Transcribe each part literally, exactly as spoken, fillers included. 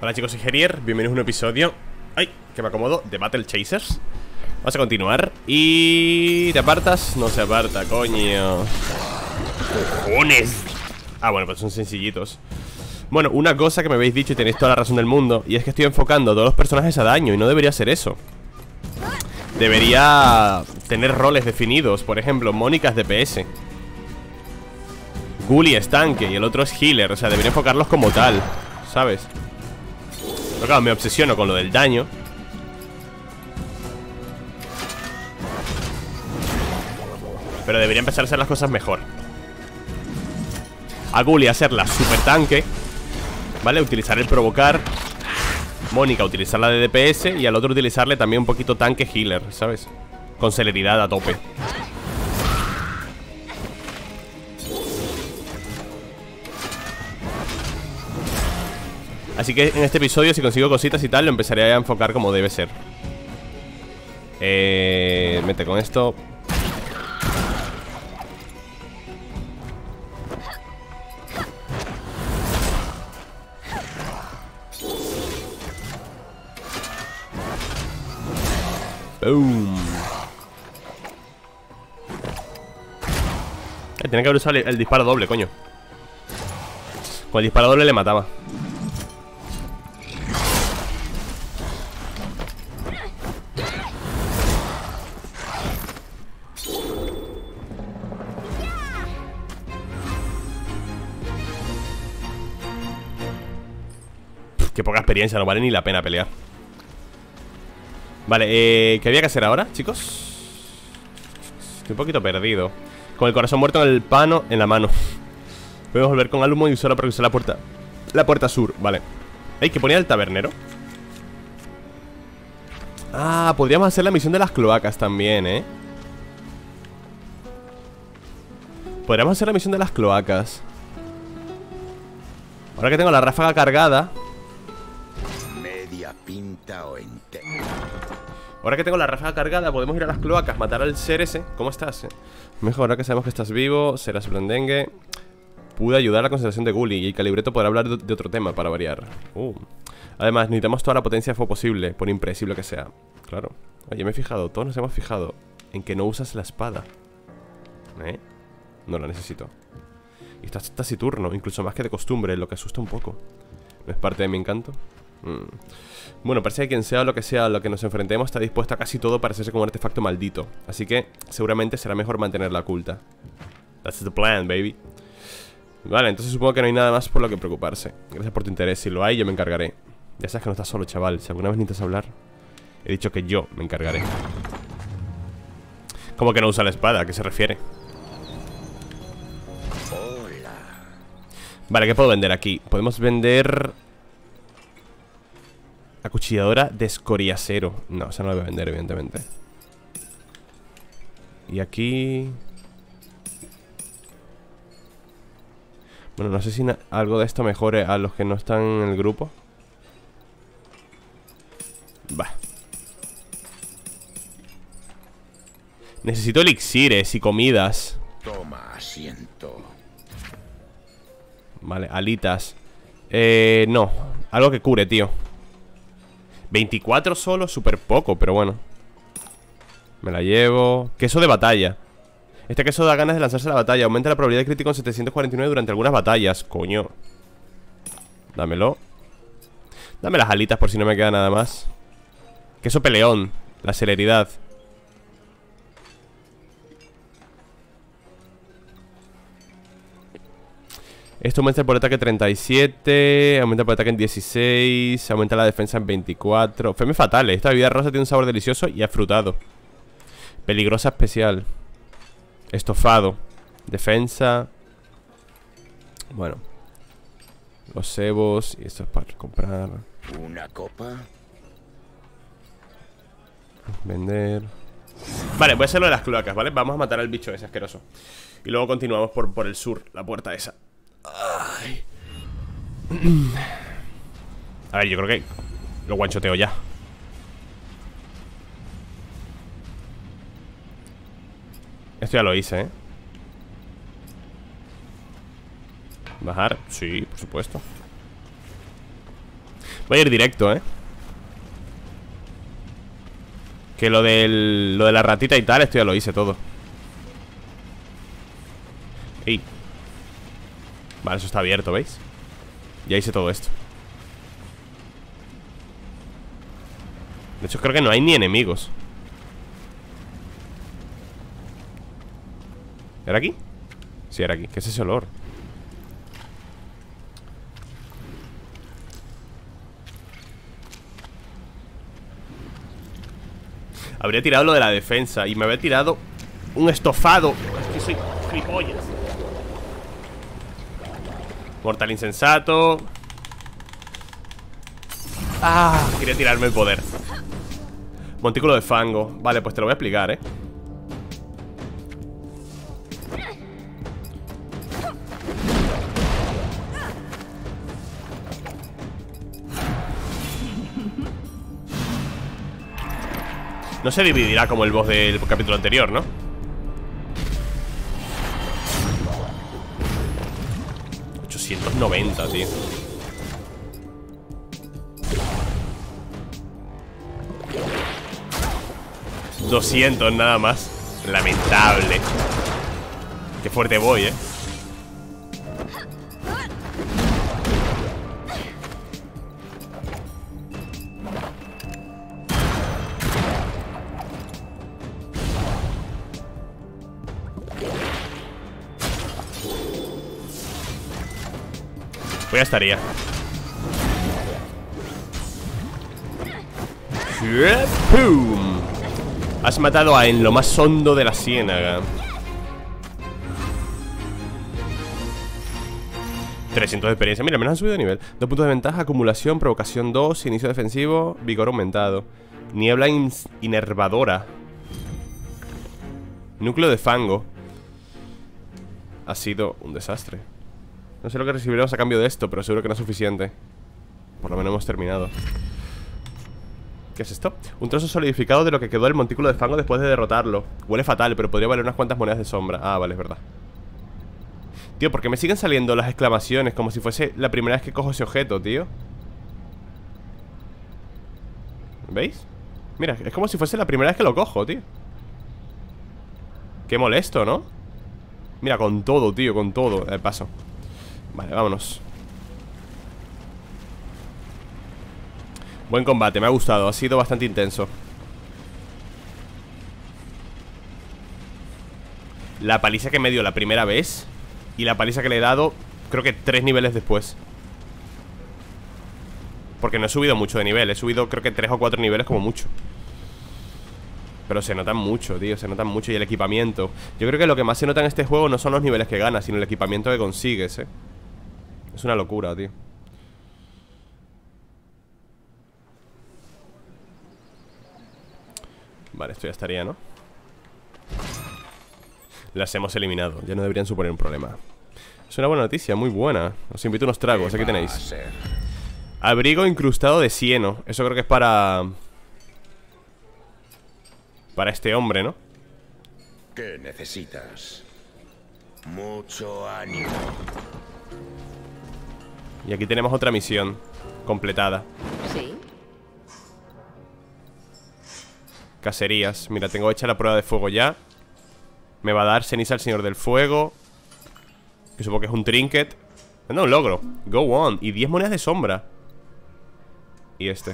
Hola chicos, soy Gerier, bienvenidos a un episodio. Ay, que me acomodo, de Battle Chasers. Vamos a continuar. Y... ¿te apartas? No se aparta, coño. ¡Cojones! Ah, bueno, pues son sencillitos. Bueno, una cosa que me habéis dicho y tenéis toda la razón del mundo, y es que estoy enfocando a todos los personajes a daño, y no debería ser eso. Debería tener roles definidos. Por ejemplo, Mónica es D P S, Gully es tanque y el otro es healer. O sea, debería enfocarlos como tal, ¿sabes? Pero claro, me obsesiono con lo del daño. Pero debería empezar a hacer las cosas mejor. A Gully hacerla super tanque, ¿vale? Utilizar el provocar. Mónica utilizarla de D P S. Y al otro utilizarle también un poquito tanque healer, ¿sabes? Con celeridad a tope. Así que en este episodio, si consigo cositas y tal, lo empezaré a enfocar como debe ser. Eh... Mete con esto. Boom. Eh, tiene que haber usado el, el disparo doble, coño. Con el disparo doble le mataba. Pff, qué poca experiencia, no vale ni la pena pelear. Vale, eh, ¿qué había que hacer ahora, chicos? Estoy un poquito perdido. Con el corazón muerto en el pano, en la mano. Podemos volver con Alumo y usarlo para cruzar la puerta. La puerta sur, vale. Ey, ¿qué ponía el tabernero? Ah, podríamos hacer la misión de las cloacas también, ¿eh? Podríamos hacer la misión de las cloacas. Ahora que tengo la ráfaga cargada. Media pinta o entera. Ahora que tengo la ráfaga cargada, podemos ir a las cloacas, matar al ser ese. ¿Cómo estás? Eh? Mejor, ahora que sabemos que estás vivo, serás blandengue. Pude ayudar a la concentración de Gully y el Calibreto podrá hablar de, de otro tema para variar. Uh. Además, necesitamos toda la potencia de fuego posible, por impredecible que sea. Claro. Oye, me he fijado, todos nos hemos fijado en que no usas la espada. ¿Eh? No la necesito. Y estás taciturno, incluso más que de costumbre, lo que asusta un poco. ¿No es parte de mi encanto? Mm. Bueno, parece que quien sea o lo que sea a lo que nos enfrentemos está dispuesto a casi todo para hacerse como un artefacto maldito. Así que seguramente será mejor mantenerla oculta. That's the plan, baby. Vale, entonces supongo que no hay nada más por lo que preocuparse. Gracias por tu interés, si lo hay yo me encargaré. Ya sabes que no estás solo, chaval. Si alguna vez necesitas hablar, he dicho que yo me encargaré. ¿Cómo que no usa la espada? ¿A qué se refiere? Hola. Vale, ¿qué puedo vender aquí? Podemos vender... acuchilladora de escoriacero. No, esa no la voy a vender, evidentemente. Y aquí... bueno, no sé si algo de esto mejore a los que no están en el grupo. Va. Necesito elixires y comidas. Toma asiento. Vale, alitas. Eh, no, algo que cure, tío. veinticuatro solo, súper poco, pero bueno. Me la llevo. Queso de batalla. Este queso da ganas de lanzarse a la batalla. Aumenta la probabilidad de crítico en setecientos cuarenta y nueve durante algunas batallas. Coño. Dámelo. Dame las alitas por si no me queda nada más. Queso peleón. La celeridad. Esto aumenta el por ataque treinta y siete. Aumenta el por ataque en dieciséis. Aumenta la defensa en veinticuatro. Feme fatales. Esta bebida rosa tiene un sabor delicioso y afrutado. Peligrosa especial. Estofado. Defensa. Bueno. Los cebos. Y esto es para comprar. Una copa. Vender. Vale, voy a hacer lo de las cloacas, ¿vale? Vamos a matar al bicho ese asqueroso. Y luego continuamos por, por el sur. La puerta esa. Ay. A ver, yo creo que lo guanchoteo ya. Esto ya lo hice, ¿eh? ¿Bajar? Sí, por supuesto. Voy a ir directo, eh. Que lo del... Lo de la ratita y tal, esto ya lo hice todo. Ey. Vale, eso está abierto, ¿veis? Ya hice todo esto. De hecho, creo que no hay ni enemigos. ¿Era aquí? Sí, era aquí. ¿Qué es ese olor? Habría tirado lo de la defensa y me había tirado un estofado. Es que soy gilipollas. Mortal insensato. Ah, quería tirarme el poder. Montículo de fango. Vale, pues te lo voy a explicar, eh. No se dividirá como el boss del capítulo anterior, ¿no? ochocientos noventa, tío. doscientos nada más. Lamentable. Qué fuerte voy, eh. Pues ya estaría. ¡Pum! Has matado a en lo más hondo de la ciénaga. trescientos de experiencia. Mira, menos han subido de nivel. Dos puntos de ventaja, acumulación, provocación dos, inicio defensivo, vigor aumentado. Niebla in inervadora. Núcleo de fango. Ha sido un desastre. No sé lo que recibiremos a cambio de esto, pero seguro que no es suficiente. Por lo menos hemos terminado. ¿Qué es esto? Un trozo solidificado de lo que quedó del montículo de fango después de derrotarlo. Huele fatal, pero podría valer unas cuantas monedas de sombra. Ah, vale, es verdad. Tío, ¿por qué me siguen saliendo las exclamaciones? Como si fuese la primera vez que cojo ese objeto, tío. ¿Veis? Mira, es como si fuese la primera vez que lo cojo, tío. Qué molesto, ¿no? Mira, con todo, tío, con todo. De paso. Vale, vámonos. Buen combate, me ha gustado, ha sido bastante intenso. La paliza que me dio la primera vez y la paliza que le he dado, creo que tres niveles después. Porque no he subido mucho de nivel, he subido creo que tres o cuatro niveles como mucho. Pero se notan mucho, tío, se notan mucho. Y el equipamiento. Yo creo que lo que más se nota en este juego no son los niveles que ganas, sino el equipamiento que consigues, eh. Es una locura, tío. Vale, esto ya estaría, ¿no? Las hemos eliminado, ya no deberían suponer un problema. Es una buena noticia, muy buena. Os invito a unos tragos, aquí tenéis. Abrigo incrustado de cieno. Eso creo que es para... Para este hombre, ¿no? ¿Qué necesitas? Mucho ánimo. Y aquí tenemos otra misión completada. Sí. Cacerías. Mira, tengo hecha la prueba de fuego ya. Me va a dar ceniza al señor del fuego, que supongo que es un trinket. No, un logro. Go on. Y diez monedas de sombra. Y este.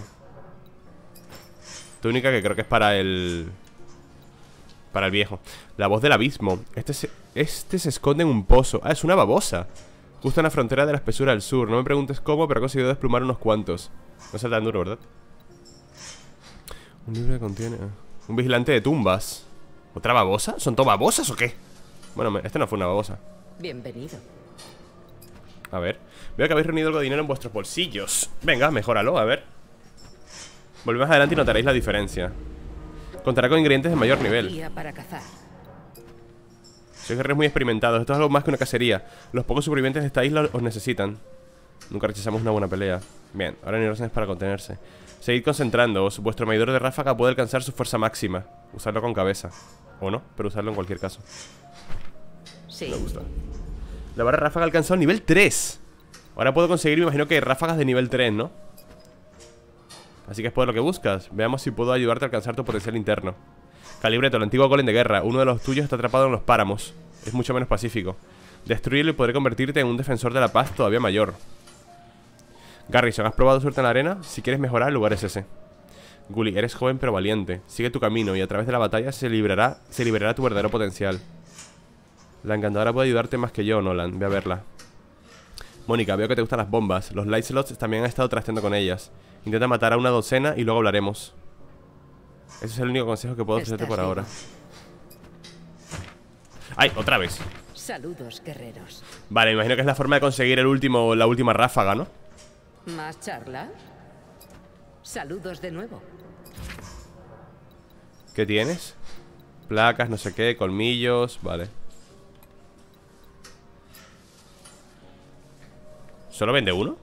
Túnica que creo que es para el... Para el viejo. La voz del abismo. Este se, este se esconde en un pozo. Ah, es una babosa. Justo en la frontera de la espesura del sur. No me preguntes cómo, pero he conseguido desplumar unos cuantos. No sea tan duro, ¿verdad? Un libro que contiene... Un vigilante de tumbas. ¿Otra babosa? ¿Son todas babosas o qué? Bueno, este no fue una babosa. Bienvenido. A ver. Veo que habéis reunido algo de dinero en vuestros bolsillos. Venga, mejóralo, a ver. Volved más adelante y notaréis la diferencia. Contará con ingredientes de mayor nivel. Guía para cazar. Sois guerreros muy experimentados. Esto es algo más que una cacería. Los pocos supervivientes de esta isla os necesitan. Nunca rechazamos una buena pelea. Bien, ahora no hay razones para contenerse. Seguid concentrándoos. Vuestro medidor de ráfaga puede alcanzar su fuerza máxima. Usarlo con cabeza. O no, pero usarlo en cualquier caso. Sí. Me gusta. La barra ráfaga ha alcanzado nivel tres. Ahora puedo conseguir, me imagino que ráfagas de nivel tres, ¿no? Así que es por lo que buscas. Veamos si puedo ayudarte a alcanzar tu potencial interno. Calibreto, el antiguo golem de guerra. Uno de los tuyos está atrapado en los páramos. Es mucho menos pacífico. Destruirlo y podré convertirte en un defensor de la paz todavía mayor. Garrison, ¿has probado suerte en la arena? Si quieres mejorar, el lugar es ese. Gully, eres joven pero valiente. Sigue tu camino y a través de la batalla se liberará, se liberará tu verdadero potencial. La encantadora puede ayudarte más que yo, Nolan. Ve a verla. Mónica, veo que te gustan las bombas. Los light slots también han estado trasteando con ellas. Intenta matar a una docena y luego hablaremos. Ese es el único consejo que puedo ofrecerte por ahora. ¡Ay! Otra vez. Saludos, guerreros. Vale, me imagino que es la forma de conseguir el último, la última ráfaga, ¿no? ¿Más charla? Saludos de nuevo. ¿Qué tienes? Placas, no sé qué, colmillos, vale. ¿Solo vende uno?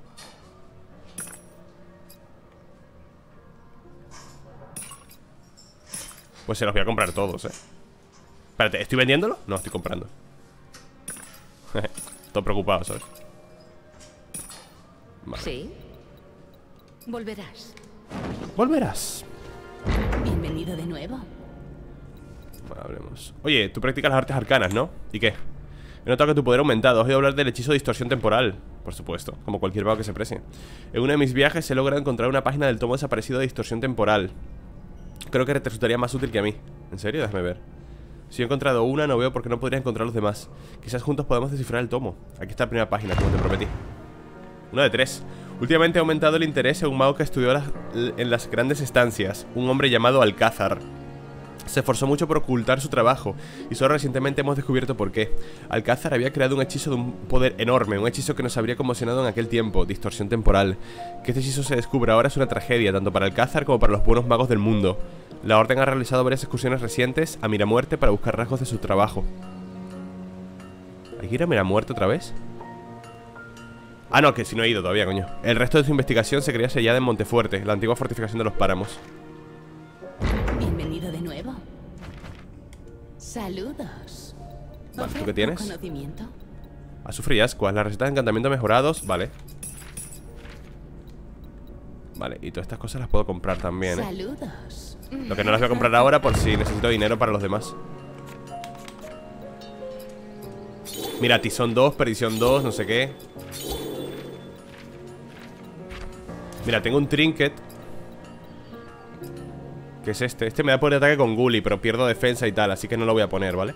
Pues se los voy a comprar todos, eh. Espérate, ¿estoy vendiéndolo? No, estoy comprando. Todo preocupado, ¿sabes? Vale. ¿Sí? Volverás. Volverás. Bienvenido de nuevo. Bueno, hablemos. Oye, tú practicas las artes arcanas, ¿no? ¿Y qué? He notado que tu poder ha aumentado. Has oído hablar del hechizo de distorsión temporal. Por supuesto, como cualquier vago que se precie. En uno de mis viajes he logrado encontrar una página del tomo desaparecido de distorsión temporal. Creo que te resultaría más útil que a mí. ¿En serio? Déjame ver. Si he encontrado una, no veo por qué no podrías encontrar los demás. Quizás juntos podamos descifrar el tomo. Aquí está la primera página, como te prometí. Uno de tres. Últimamente ha aumentado el interés en un mago que estudió las, en las grandes estancias. Un hombre llamado Alcázar. Se esforzó mucho por ocultar su trabajo y solo recientemente hemos descubierto por qué. Alcázar había creado un hechizo de un poder enorme, un hechizo que nos habría conmocionado en aquel tiempo, distorsión temporal. Que este hechizo se descubra ahora es una tragedia, tanto para Alcázar como para los buenos magos del mundo. La orden ha realizado varias excursiones recientes a Miramuerte para buscar rasgos de su trabajo. ¿Hay que ir a Miramuerte otra vez? Ah, no, que si no he ido todavía, coño. El resto de su investigación se creía sellada en Montefuerte, la antigua fortificación de los páramos. Bienvenido de nuevo. Saludos. Vale, ¿tú qué tienes? ¿Conocimiento? Azufre y ascuas, las recetas de encantamiento mejorados, vale. Vale, y todas estas cosas las puedo comprar también, ¿eh? Saludos. Lo que no las voy a comprar ahora por si necesito dinero para los demás. Mira, tizón dos, perdición dos, no sé qué. Mira, tengo un trinket. ¿Qué es este? Este me da poder de ataque con Gully, pero pierdo defensa y tal, así que no lo voy a poner, ¿vale?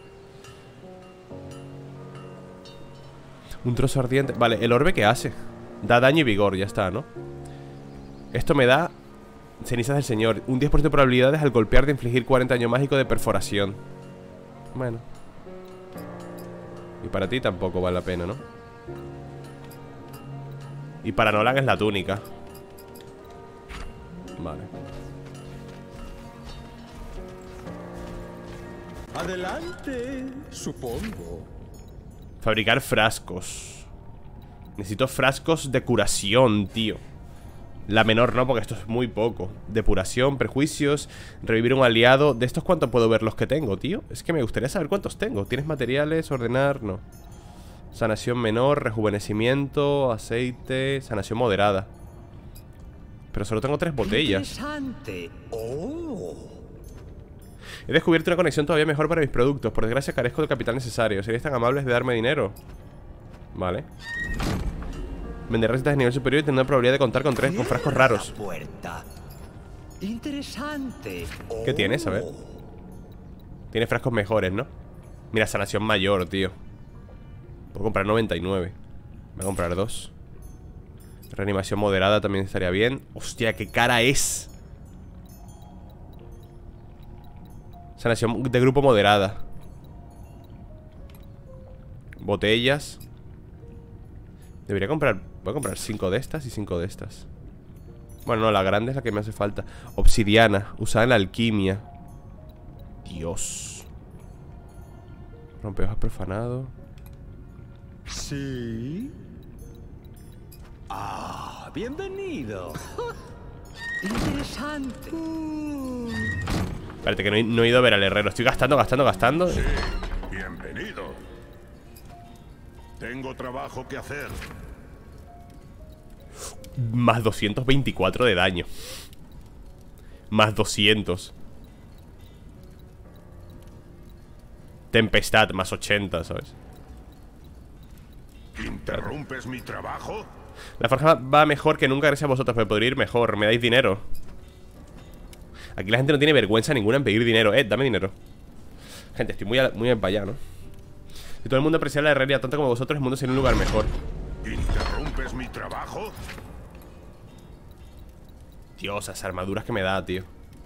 Un trozo ardiente. Vale, ¿el orbe qué hace? Da daño y vigor, ya está, ¿no? Esto me da cenizas del señor. Un diez por ciento de probabilidades al golpear de infligir cuarenta daño mágico de perforación. Bueno. Y para ti tampoco vale la pena, ¿no? Y para Nolan es la túnica. Vale. Adelante, supongo. Fabricar frascos. Necesito frascos de curación, tío. La menor no, porque esto es muy poco. Depuración, prejuicios, revivir un aliado. ¿De estos cuántos puedo ver los que tengo, tío? Es que me gustaría saber cuántos tengo. ¿Tienes materiales? Ordenar, no. Sanación menor, rejuvenecimiento, aceite, sanación moderada. Pero solo tengo tres botellas. Interesante. Oh. He descubierto una conexión todavía mejor para mis productos. Por desgracia carezco del capital necesario. ¿Seríais tan amables de darme dinero? Vale. Vender recetas de nivel superior y tener la probabilidad de contar con tres, con frascos raros. Puerta. Interesante. ¿Qué tienes? A ver. Tiene frascos mejores, ¿no? Mira, sanación mayor, tío. Puedo comprar noventa y nueve. Voy a comprar dos. Reanimación moderada también estaría bien. Hostia, qué cara es. Sanación de grupo moderada. Botellas. Debería comprar. Voy a comprar cinco de estas y cinco de estas. Bueno, no, la grande es la que me hace falta. Obsidiana, usada en la alquimia. Dios. Rompehojas profanado. Sí. Ah, bienvenido. Interesante. Uh. Espérate, que no he, no he ido a ver al herrero. Estoy gastando, gastando, gastando. Sí, bienvenido. Tengo trabajo que hacer. Más doscientos veinticuatro de daño. Más doscientos. Tempestad, más ochenta, ¿sabes? ¿Interrumpes mi trabajo? La forja va mejor que nunca gracias a vosotros, pero podría ir mejor. Me dais dinero. Aquí la gente no tiene vergüenza ninguna en pedir dinero. Eh, dame dinero. Gente, estoy muy, a, muy para allá, ¿no? Si todo el mundo apreciara la herrería tanto como vosotros, el mundo sería un lugar mejor. ¿Interrumpes mi trabajo? Dios, esas armaduras que me da, tío.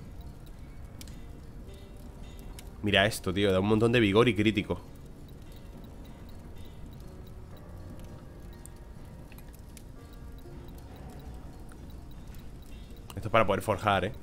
Mira esto, tío. Da un montón de vigor y crítico. Esto es para poder forjar, eh.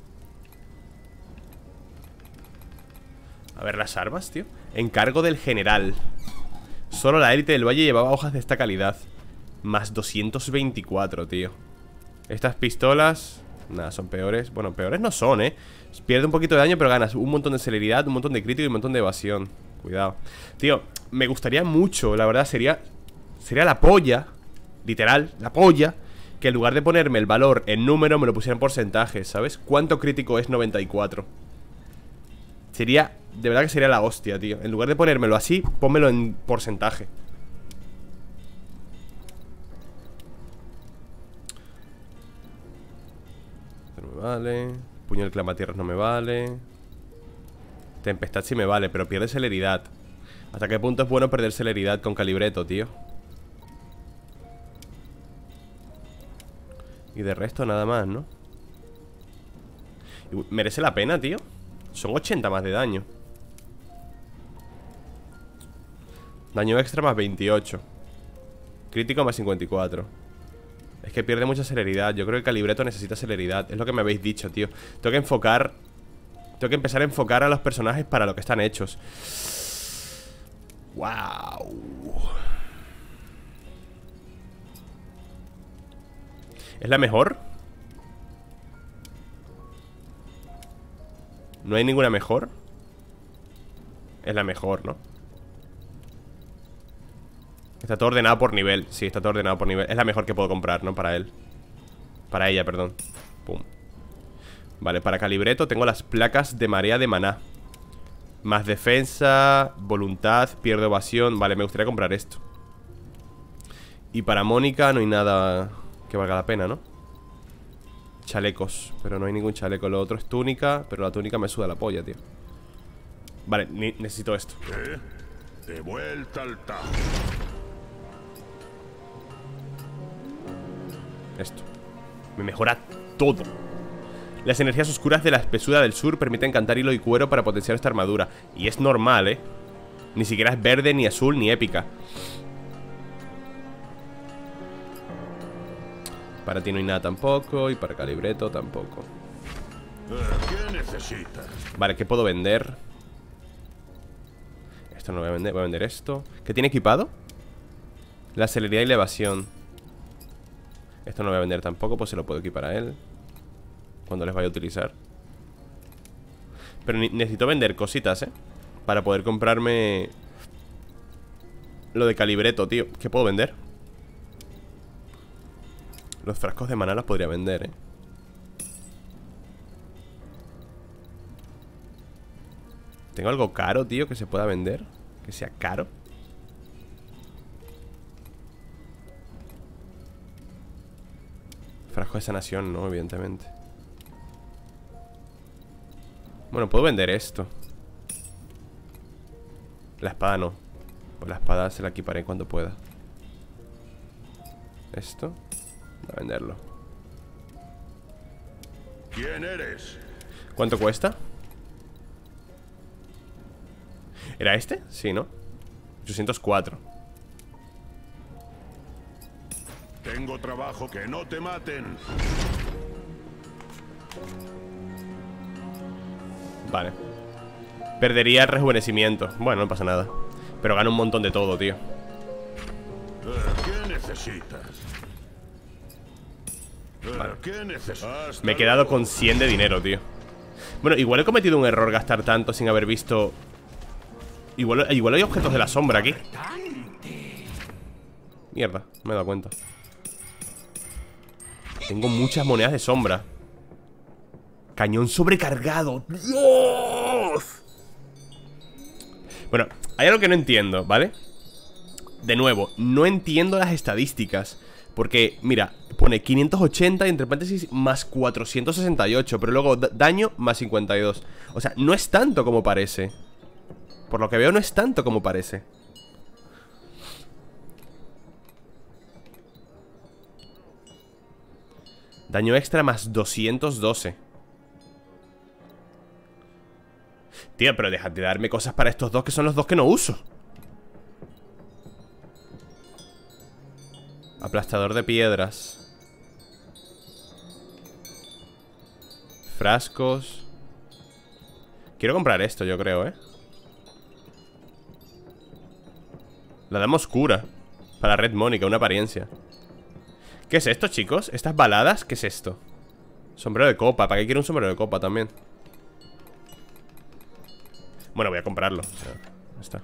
A ver las armas, tío. Encargo del general. Solo la élite del valle llevaba hojas de esta calidad. Más doscientos veinticuatro, tío. Estas pistolas, nada, son peores. Bueno, peores no son, eh. Pierde un poquito de daño, pero ganas un montón de celeridad, un montón de crítico y un montón de evasión. Cuidado. Tío, me gustaría mucho, la verdad, sería Sería la polla, literal, la polla, que en lugar de ponerme el valor en número me lo pusieran en porcentaje, ¿sabes? ¿Cuánto crítico es noventa y cuatro? Sería, de verdad que sería la hostia, tío. En lugar de ponérmelo así, pónmelo en porcentaje. Esto no me vale. Puño del clamatierras no me vale. Tempestad sí me vale, pero pierde celeridad. ¿Hasta qué punto es bueno perder celeridad con calibreto, tío? Y de resto nada más, ¿no? Y merece la pena, tío. Son ochenta más de daño. Daño extra más veintiocho. Crítico más cincuenta y cuatro. Es que pierde mucha celeridad. Yo creo que el calibreto necesita celeridad. Es lo que me habéis dicho, tío. Tengo que enfocar Tengo que empezar a enfocar a los personajes para lo que están hechos. Wow. ¿Es la mejor? ¿No hay ninguna mejor? Es la mejor, ¿no? Está todo ordenado por nivel. Sí, está todo ordenado por nivel. Es la mejor que puedo comprar, ¿no? Para él. Para ella, perdón. Pum. Vale, para calibreto tengo las placas de marea de maná. Más defensa, voluntad, pierdo evasión. Vale, me gustaría comprar esto. Y para Mónica no hay nada que valga la pena, ¿no? Chalecos, pero no hay ningún chaleco. Lo otro es túnica, pero la túnica me suda la polla, tío. Vale, necesito esto. ¿Eh? De vuelta al tajo. Esto me mejora todo. Las energías oscuras de la espesuda del sur permiten cantar hilo y cuero para potenciar esta armadura. Y es normal, ¿eh? Ni siquiera es verde, ni azul, ni épica. Para ti no hay nada tampoco. Y para calibreto tampoco. ¿Qué necesitas? Vale, ¿qué puedo vender? Esto no lo voy a vender, voy a vender esto. ¿Qué tiene equipado? La celeridad y la evasión. Esto no lo voy a vender tampoco, pues se lo puedo equipar a él cuando les vaya a utilizar. Pero necesito vender cositas, ¿eh? Para poder comprarme lo de calibreto, tío. ¿Qué puedo vender? Los frascos de maná los podría vender, ¿eh? ¿Tengo algo caro, tío, que se pueda vender? Que sea caro. Frasco de sanación, no, evidentemente. Bueno, puedo vender esto. La espada no. Pues la espada se la equiparé cuando pueda. Esto. Voy a venderlo. ¿Quién eres? ¿Cuánto cuesta? ¿Era este? Sí, ¿no? ochocientos cuatro. Tengo trabajo, que no te maten. Vale. Perdería el rejuvenecimiento. Bueno, no pasa nada. Pero gano un montón de todo, tío. ¿Qué necesitas? Vale. ¿Qué necesitas? Me he quedado con cien de dinero, tío. Bueno, igual he cometido un error gastar tanto sin haber visto. Igual, igual hay objetos de la sombra aquí. Mierda, me he dado cuenta. Tengo muchas monedas de sombra. Cañón sobrecargado. ¡Dios! Bueno, hay algo que no entiendo, ¿vale? De nuevo, no entiendo las estadísticas. Porque, mira, pone quinientos ochenta y entre paréntesis más cuatrocientos sesenta y ocho. Pero luego daño más cincuenta y dos. O sea, no es tanto como parece. Por lo que veo no es tanto como parece. Daño extra más doscientos doce. Tío, pero dejad de darme cosas para estos dos, que son los dos que no uso. Aplastador de piedras. Frascos. Quiero comprar esto, yo creo, ¿eh? La dama oscura. Para Red Mónica, una apariencia. ¿Qué es esto, chicos? ¿Estas baladas? ¿Qué es esto? Sombrero de copa. ¿Para qué quiero un sombrero de copa también? Bueno, voy a comprarlo. O sea, ya está.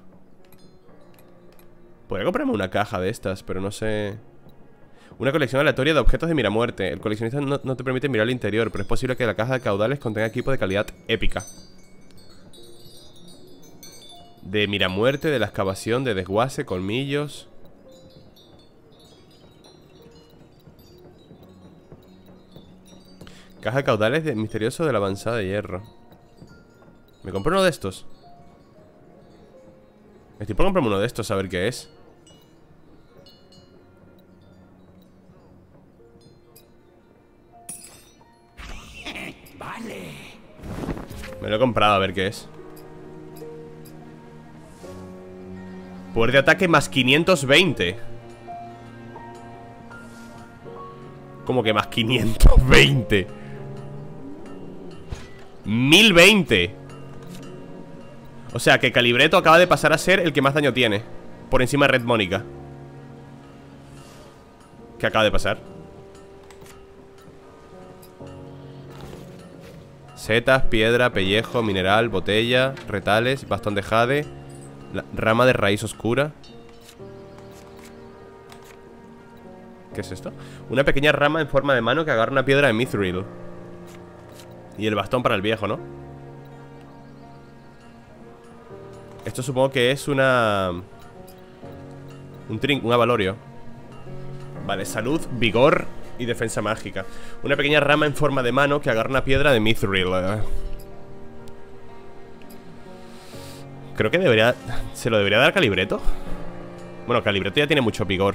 Podría comprarme una caja de estas, pero no sé... Una colección aleatoria de objetos de miramuerte. El coleccionista no, no te permite mirar el interior, pero es posible que la caja de caudales contenga equipo de calidad épica. De miramuerte, de la excavación, de desguace, colmillos. Caja de caudales de misterioso de la avanzada de hierro. ¿Me compro uno de estos? Estoy por comprarme uno de estos, a ver qué es. Vale. Me lo he comprado, a ver qué es. Poder de ataque más quinientos veinte. ¿Cómo que más quinientos veinte? mil veinte. O sea que Calibretto acaba de pasar a ser el que más daño tiene, por encima de Red Mónica. ¿Qué acaba de pasar? Setas, piedra, pellejo, mineral, botella, retales, bastón de jade, la rama de raíz oscura. ¿Qué es esto? Una pequeña rama en forma de mano que agarra una piedra de mithril. Y el bastón para el viejo, ¿no? Esto supongo que es una... Un trin... un avalorio. Vale, salud, vigor y defensa mágica. Una pequeña rama en forma de mano que agarra una piedra de mithril. Creo que debería... ¿Se lo debería dar Calibretto? Bueno, Calibretto ya tiene mucho vigor.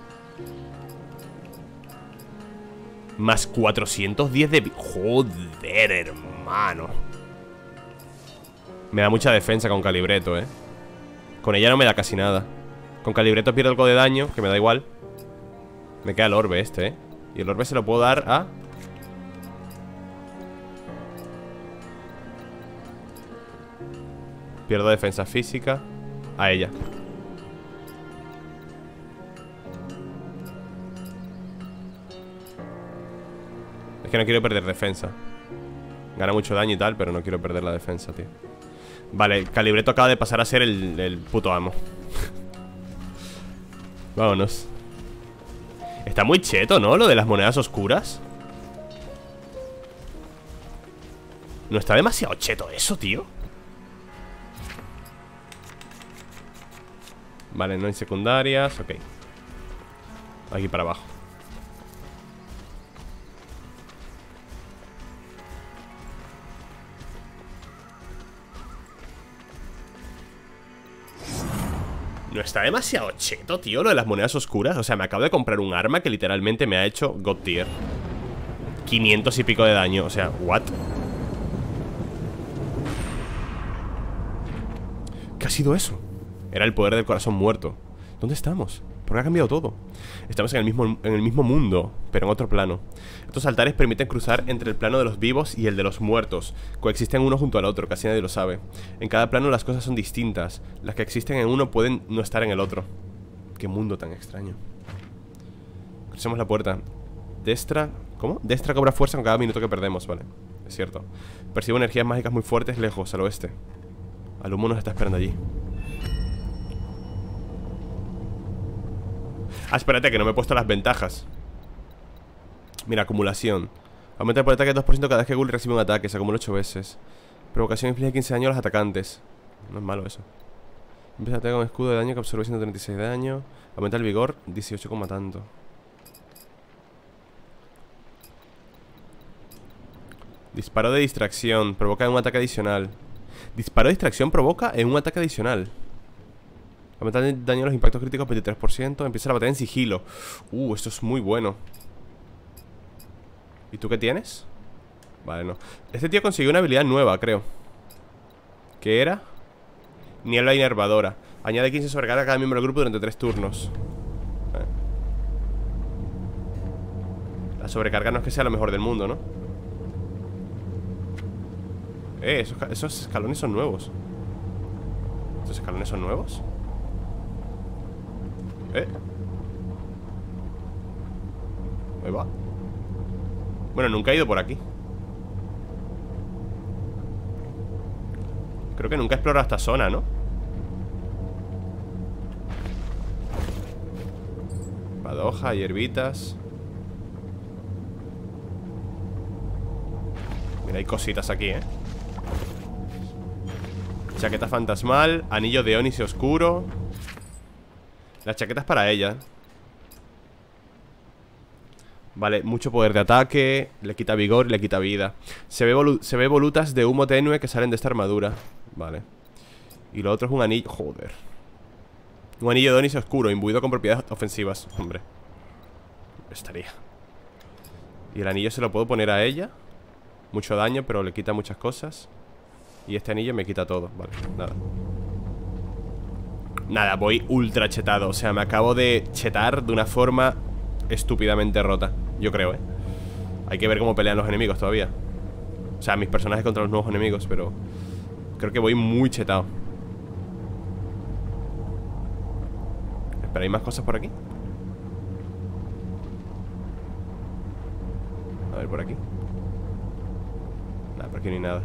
Más cuatrocientos diez de... Joder, hermano. Me da mucha defensa con Calibretto, eh. Con ella no me da casi nada. Con Calibretto pierdo algo de daño, que me da igual. Me queda el orbe este, eh. Y el orbe se lo puedo dar a... Pierdo defensa física. A ella. Es que no quiero perder defensa. Gana mucho daño y tal, pero no quiero perder la defensa, tío. Vale, Calibretto acaba de pasar a ser el, el puto amo. Vámonos. Está muy cheto, ¿no? Lo de las monedas oscuras. ¿No está demasiado cheto eso, tío? Vale, no hay secundarias, ok. Aquí para abajo. No está demasiado cheto, tío, lo de las monedas oscuras. O sea, me acabo de comprar un arma que literalmente me ha hecho God tier. quinientos y pico de daño, o sea, what? ¿Qué ha sido eso? Era el poder del corazón muerto. ¿Dónde estamos? ¿Por qué ha cambiado todo? Estamos en el mismo, en el mismo mundo, pero en otro plano. Estos altares permiten cruzar entre el plano de los vivos y el de los muertos. Coexisten uno junto al otro, casi nadie lo sabe. En cada plano las cosas son distintas. Las que existen en uno pueden no estar en el otro. Qué mundo tan extraño. Crucemos la puerta. Destra... ¿Cómo? Destra cobra fuerza con cada minuto que perdemos, vale. Es cierto. Percibo energías mágicas muy fuertes lejos, al oeste. Al humo nos está esperando allí. Ah, espérate, que no me he puesto las ventajas. Mira, acumulación. Aumenta el poder de ataque dos por ciento cada vez que Gully recibe un ataque. Se acumula ocho veces. Provocación inflige quince daño a los atacantes. No es malo eso. Empieza a atacar con escudo de daño que absorbe ciento treinta y seis de daño. Aumenta el vigor dieciocho coma tanto. Disparo de distracción. Provoca un ataque adicional. Disparo de distracción provoca en un ataque adicional. Aumenta el daño a los impactos críticos veintitrés por ciento. Empieza la batalla en sigilo. Uh, esto es muy bueno. ¿Y tú qué tienes? Vale, no. Este tío consiguió una habilidad nueva, creo. ¿Qué era? Niebla inervadora. Añade quince sobrecarga a cada miembro del grupo durante tres turnos. eh. La sobrecarga no es que sea lo mejor del mundo, ¿no? Eh, esos, esos escalones son nuevos. ¿Estos escalones son nuevos? Eh Ahí va. Bueno, nunca he ido por aquí. Creo que nunca he explorado esta zona, ¿no? Padoja, hierbitas. Mira, hay cositas aquí, ¿eh? Chaqueta fantasmal. Anillo de ónice oscuro. La chaqueta es para ella. Vale, mucho poder de ataque. Le quita vigor y le quita vida. Se ve, se ve volutas de humo tenue que salen de esta armadura. Vale. Y lo otro es un anillo. Joder. Un anillo de ónice oscuro, imbuido con propiedades ofensivas. Hombre, estaría. Y el anillo se lo puedo poner a ella. Mucho daño, pero le quita muchas cosas. Y este anillo me quita todo. Vale, nada. Nada, voy ultra chetado. O sea, me acabo de chetar de una forma estúpidamente rota. Yo creo, eh hay que ver cómo pelean los enemigos todavía. O sea, mis personajes contra los nuevos enemigos. Pero creo que voy muy chetado. Espera, ¿hay más cosas por aquí? A ver, por aquí. Nada, por aquí no hay nada.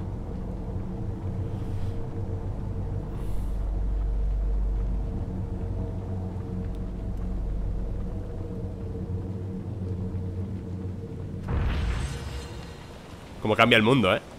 Cómo cambia el mundo, ¿eh?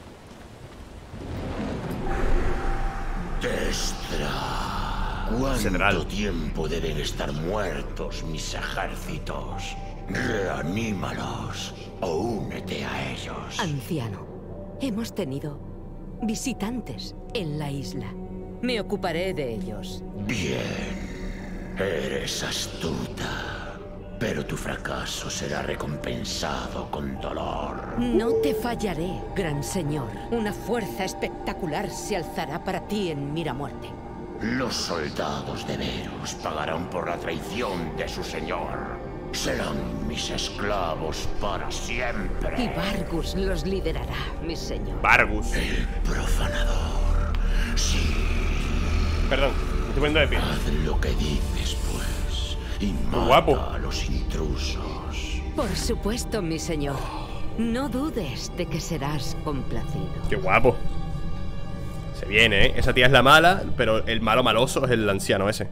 Destra. ¿Cuánto General. tiempo deben estar muertos mis ejércitos? Reanímalos o únete a ellos. Anciano, hemos tenido visitantes en la isla. Me ocuparé de ellos. Bien. Eres astuta. Pero tu fracaso será recompensado con dolor. No te fallaré, gran señor. Una fuerza espectacular se alzará para ti en Miramuerte. Los soldados de Verus pagarán por la traición de su señor. Serán mis esclavos para siempre. Y Vargus los liderará, mi señor. Vargus. El profanador. Sí. Perdón, me estoy poniendo de pie. Haz lo que dices, pues. Y mata guapo. a los intrusos. Por supuesto, mi señor. No dudes de que serás complacido. Qué guapo. Se viene, ¿eh? Esa tía es la mala, pero el malo maloso es el anciano ese.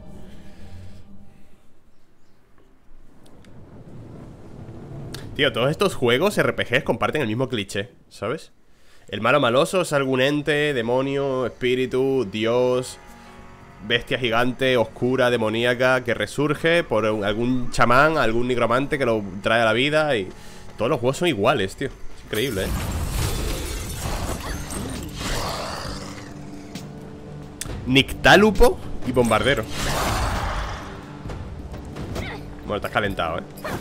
Tío, todos estos juegos R P Gs comparten el mismo cliché, ¿sabes? El malo maloso es algún ente, demonio, espíritu, dios, bestia gigante, oscura, demoníaca, que resurge por un- algún chamán, algún nigromante que lo trae a la vida. Y todos los juegos son iguales, tío. Es increíble, ¿eh? Nictálupo y bombardero. Bueno, estás calentado, ¿eh?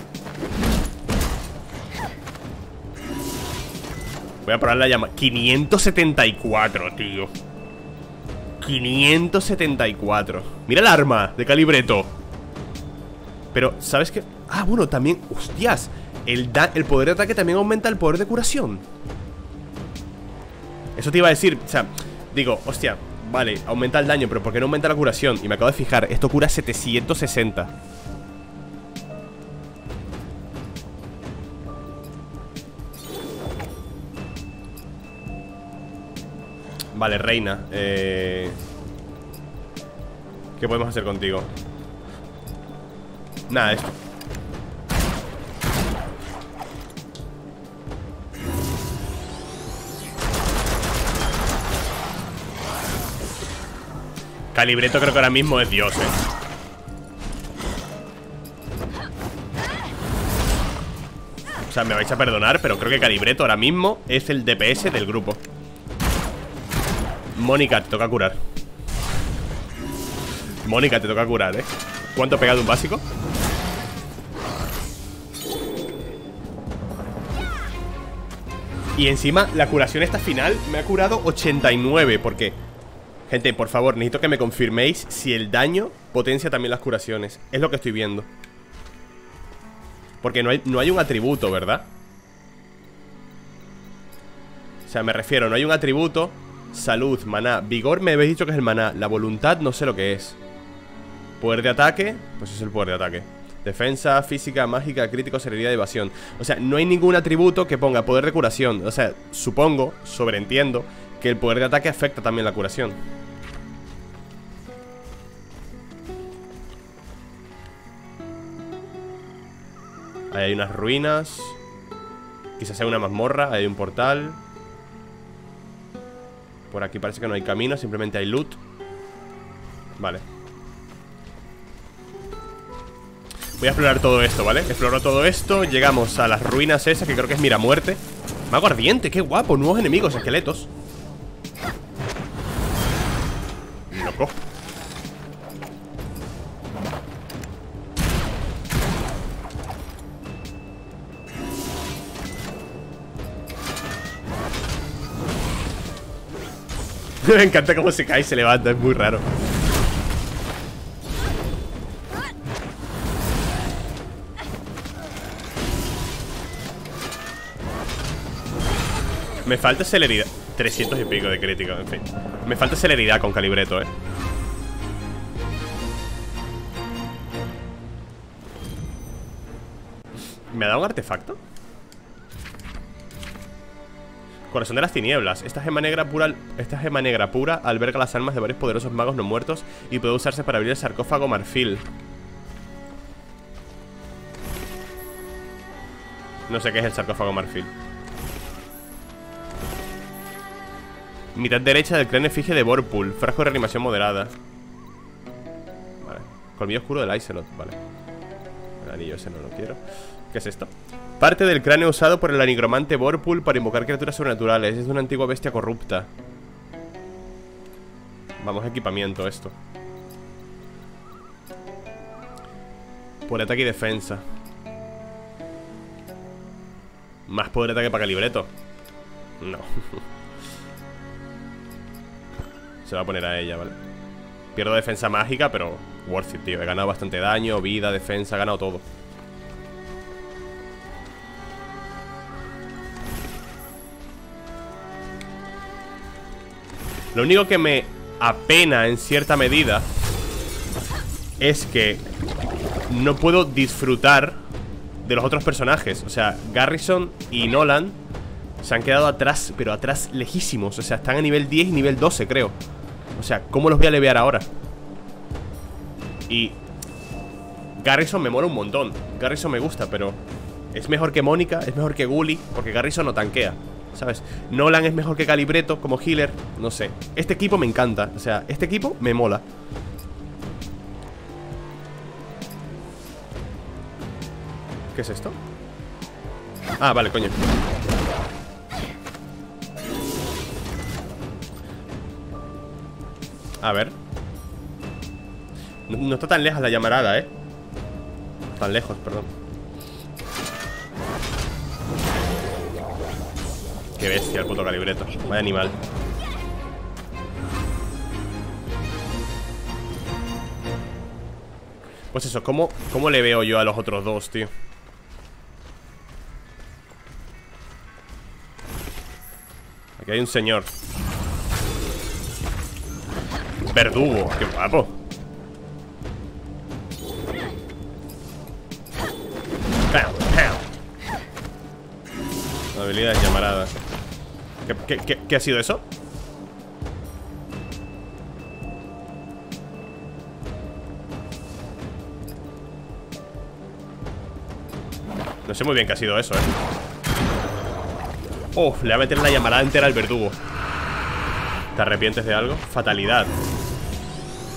Voy a probar la llama. quinientos setenta y cuatro, tío. quinientos setenta y cuatro. Mira el arma de calibreto. Pero, ¿sabes qué? Ah, bueno, también... ¡Hostias! El, da el poder de ataque también aumenta el poder de curación. Eso te iba a decir, o sea, digo, hostia, vale, aumenta el daño, pero ¿por qué no aumenta la curación? Y me acabo de fijar, esto cura setecientos sesenta. Vale, reina, eh... ¿qué podemos hacer contigo? Nada, esto. Calibreto creo que ahora mismo es Dios, eh. O sea, me vais a perdonar, pero creo que Calibreto ahora mismo es el D P S del grupo. Mónica, te toca curar. Mónica, te toca curar, eh. ¿Cuánto ha pegado un básico? Y encima la curación esta final me ha curado ochenta y nueve. Porque, gente, por favor, necesito que me confirméis si el daño potencia también las curaciones. Es lo que estoy viendo. Porque no hay, no hay un atributo, ¿verdad? O sea, me refiero, no hay un atributo. Salud, maná, vigor me habéis dicho que es el maná. La voluntad no sé lo que es. Poder de ataque, pues es el poder de ataque. Defensa, física, mágica, crítico, serenidad, evasión. O sea, no hay ningún atributo que ponga poder de curación. O sea, supongo, sobreentiendo, que el poder de ataque afecta también la curación. Ahí hay unas ruinas. Quizás sea una mazmorra, ahí hay un portal. Por aquí parece que no hay camino, simplemente hay loot. Vale. Voy a explorar todo esto, ¿vale? Exploro todo esto, llegamos a las ruinas esas, que creo que es Miramuerte. Mago ardiente, qué guapo, nuevos enemigos, esqueletos. Loco. Me encanta cómo se cae y se levanta, es muy raro. Me falta celeridad. trescientos y pico de crítico, en fin. Me falta celeridad con Calibreto, eh. ¿Me ha dado un artefacto? Corazón de las tinieblas. Esta gema negra pura, esta gema negra pura alberga las almas de varios poderosos magos no muertos y puede usarse para abrir el sarcófago marfil. No sé qué es el sarcófago marfil. Mitad derecha del cráneo efigie de Vorpal. Frasco de reanimación moderada. Vale. Colmillo oscuro del Icelot. Vale. El anillo ese no lo quiero. ¿Qué es esto? Parte del cráneo usado por el anigromante Vorpal para invocar criaturas sobrenaturales. Es de una antigua bestia corrupta. Vamos, equipamiento esto. Por ataque y defensa. Más poder de ataque para Calibreto. No. Se va a poner a ella, ¿vale? Pierdo defensa mágica, pero worth it, tío. He ganado bastante daño, vida, defensa, he ganado todo. Lo único que me apena en cierta medida es que no puedo disfrutar de los otros personajes. O sea, Garrison y Nolan se han quedado atrás, pero atrás lejísimos. O sea, están a nivel diez y nivel doce, creo. O sea, ¿cómo los voy a levear ahora? Y Garrison me mola un montón. Garrison me gusta, pero es mejor que Mónica, es mejor que Gully, porque Garrison no tanquea, ¿sabes? Nolan es mejor que Calibreto como healer, no sé. Este equipo me encanta, o sea, este equipo me mola. ¿Qué es esto? Ah, vale, coño. A ver. No, no está tan lejos la llamarada, eh. Tan lejos, perdón. Qué bestia el puto Calibreto. Vaya animal. Pues eso, ¿cómo, cómo le veo yo a los otros dos, tío? Aquí hay un señor. Verdugo, qué guapo. Habilidades llamaradas. ¿Qué, qué, qué, ¿Qué ha sido eso? No sé muy bien qué ha sido eso, eh. Uf, le voy a meter la llamarada entera al verdugo. ¿Te arrepientes de algo? Fatalidad.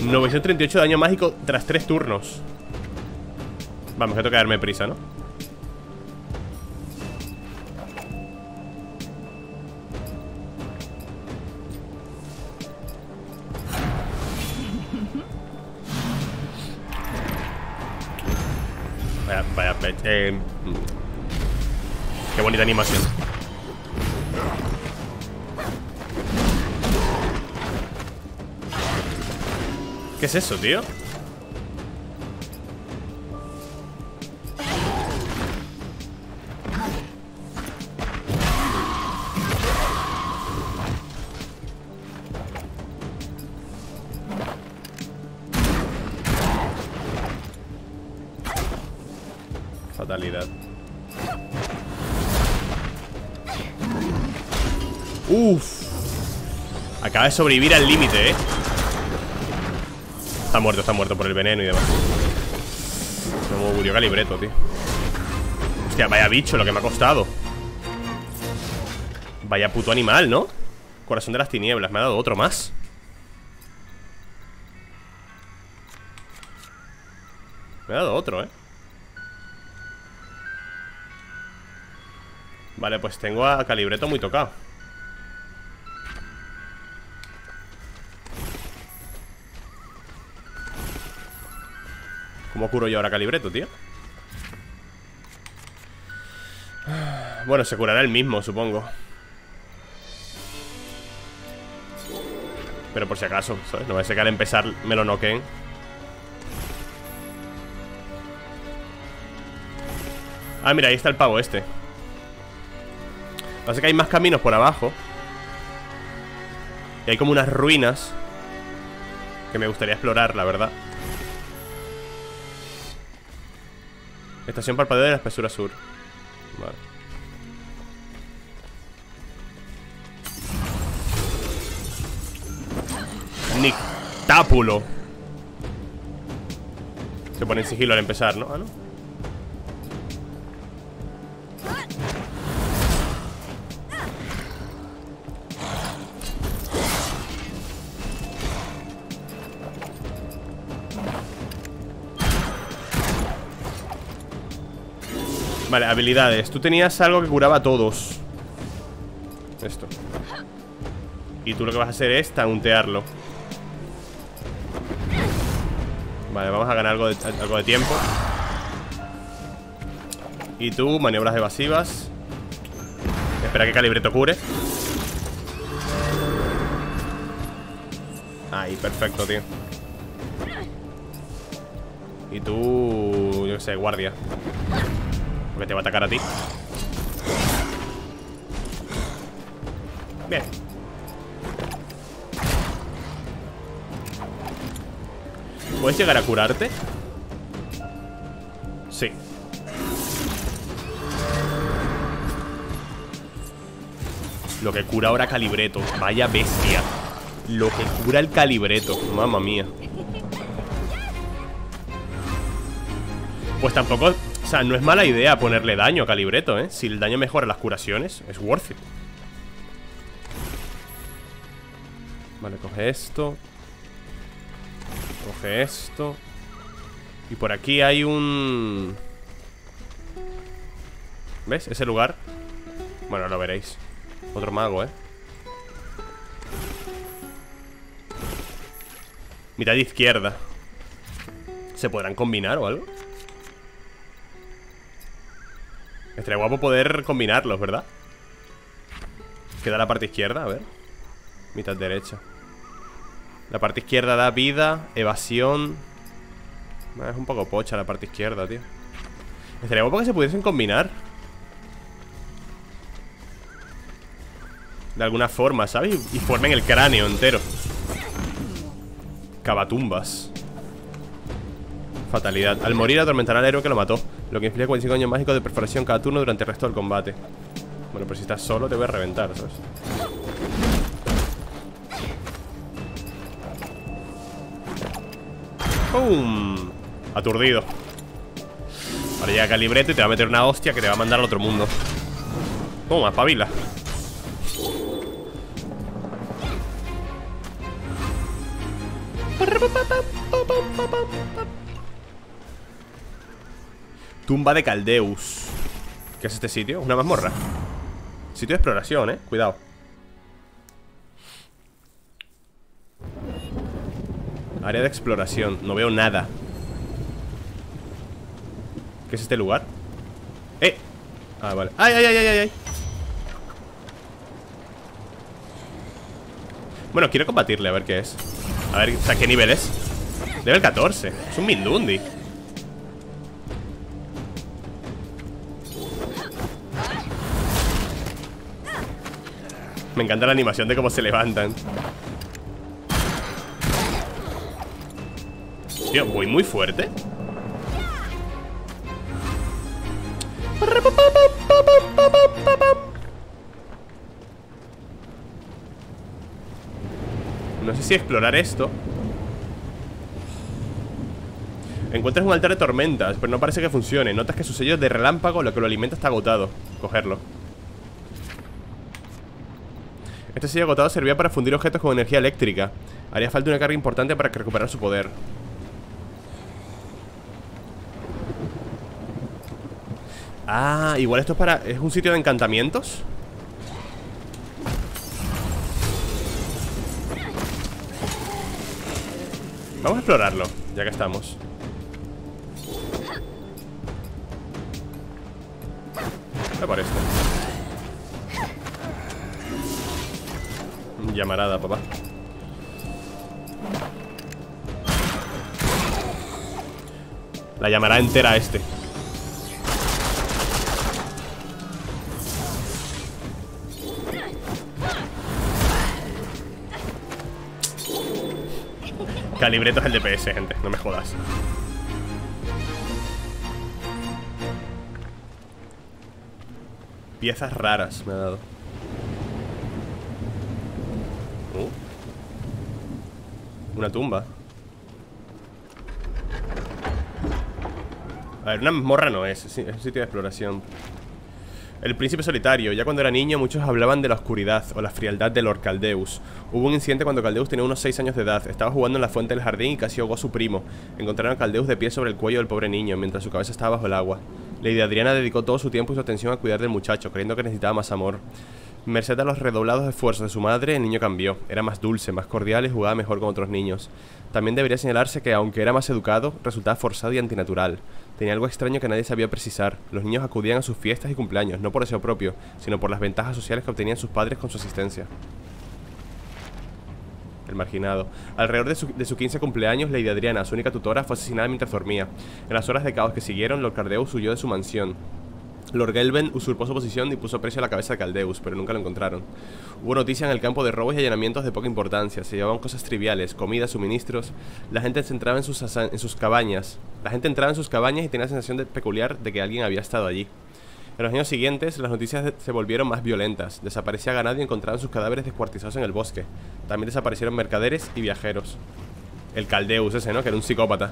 novecientos treinta y ocho de daño mágico tras tres turnos. Vamos, que tengo que darme prisa, ¿no? Vaya, vaya, eh, qué bonita animación. ¿Qué es eso, tío? Fatalidad. Uff. Acaba de sobrevivir al límite, eh. Está muerto, está muerto por el veneno y demás. Como murió Calibretto, tío. Hostia, vaya bicho lo que me ha costado. Vaya puto animal, ¿no? Corazón de las tinieblas, me ha dado otro más. Me ha dado otro, eh. Vale, pues tengo a Calibretto muy tocado. ¿Cómo curo yo ahora a Calibretto, tío? Bueno, se curará el mismo, supongo. Pero por si acaso, ¿sabes? No va a ser que al empezar me lo noqueen. Ah, mira, ahí está el pavo este. Pasa que hay más caminos por abajo. Y hay como unas ruinas que me gustaría explorar, la verdad. Estación parpadeo de la espesura sur. Vale. Nictápulo. Se pone en sigilo al empezar, ¿no? Ah, ¿no? Vale, habilidades. Tú tenías algo que curaba a todos. Esto. Y tú lo que vas a hacer es tauntearlo. Vale, vamos a ganar algo de, algo de tiempo. Y tú, maniobras evasivas. Espera que Calibretto cure. Ahí, perfecto, tío. Y tú, yo qué sé, guardia. Porque te va a atacar a ti. Bien. ¿Puedes llegar a curarte? Sí. Lo que cura ahora Calibretto. Vaya bestia. Lo que cura el Calibretto. Mamma mía. Pues tampoco... O sea, no es mala idea ponerle daño a Calibretto, ¿eh? Si el daño mejora las curaciones, es worth it. Vale, coge esto. Coge esto. Y por aquí hay un... ¿Ves? Ese lugar. Bueno, lo veréis. Otro mago, ¿eh? Mitad izquierda. ¿Se podrán combinar o algo? Estaría guapo poder combinarlos, ¿verdad? Queda la parte izquierda, a ver. Mitad derecha. La parte izquierda da vida, evasión. Es un poco pocha la parte izquierda, tío. Estaría guapo que se pudiesen combinar de alguna forma, ¿sabes? Y formen el cráneo entero. Cavatumbas. Fatalidad. Al morir atormentará al héroe que lo mató, lo que inflige cuarenta y cinco daños mágicos de perforación cada turno durante el resto del combate. Bueno, pero si estás solo te voy a reventar, ¿sabes? ¡Pum! Aturdido. Ahora llega Calibretto y te va a meter una hostia que te va a mandar al otro mundo. Toma, espabila. Tumba de Caldeus. ¿Qué es este sitio? Una mazmorra. Sitio de exploración, eh. Cuidado. Área de exploración. No veo nada. ¿Qué es este lugar? ¡Eh! Ah, vale. ¡Ay, ay, ay, ay, ay! Bueno, quiero combatirle, a ver qué es. A ver, o sea, ¿qué nivel es? Level catorce. Es un Mindundi. Me encanta la animación de cómo se levantan. Tío, voy muy fuerte. No sé si explorar esto. Encuentras un altar de tormentas, pero no parece que funcione. Notas que su sello de relámpago, lo que lo alimenta, está agotado. Cogerlo. Este sello agotado servía para fundir objetos con energía eléctrica. Haría falta una carga importante para recuperar su poder. Ah, igual esto es para... ¿Es un sitio de encantamientos? Vamos a explorarlo, ya que estamos. Voy por esto. Llamarada, papá. La llamará entera a este. Calibreto es el D P S, gente, no me jodas. Piezas raras me ha dado. uh. Una tumba. A ver, una mazmorra no es, es un sitio de exploración. El príncipe solitario. Ya cuando era niño muchos hablaban de la oscuridad o la frialdad de Lord Caldeus. Hubo un incidente cuando Caldeus tenía unos seis años de edad. Estaba jugando en la fuente del jardín y casi ahogó a su primo. Encontraron a Caldeus de pie sobre el cuello del pobre niño, mientras su cabeza estaba bajo el agua. Lady Adriana dedicó todo su tiempo y su atención a cuidar del muchacho, creyendo que necesitaba más amor. Merced a los redoblados esfuerzos de su madre, el niño cambió. Era más dulce, más cordial y jugaba mejor con otros niños. También debería señalarse que, aunque era más educado, resultaba forzado y antinatural. Tenía algo extraño que nadie sabía precisar. Los niños acudían a sus fiestas y cumpleaños, no por deseo propio, sino por las ventajas sociales que obtenían sus padres con su asistencia. El marginado. Alrededor de su, de su quince cumpleaños, Lady Adriana, su única tutora, fue asesinada mientras dormía. En las horas de caos que siguieron, Lord Caldeus huyó de su mansión. Lord Gelben usurpó su posición y puso precio a la cabeza de Caldeus, pero nunca lo encontraron. Hubo noticia en el campo de robos y allanamientos de poca importancia. Se llevaban cosas triviales, comida, suministros. La gente se entraba en sus, en sus cabañas. La gente entraba en sus cabañas y tenía la sensación de peculiar de que alguien había estado allí. En los años siguientes, las noticias se volvieron más violentas. Desaparecía ganado y encontraban sus cadáveres descuartizados en el bosque. También desaparecieron mercaderes y viajeros. El Caldeus ese, ¿no? Que era un psicópata.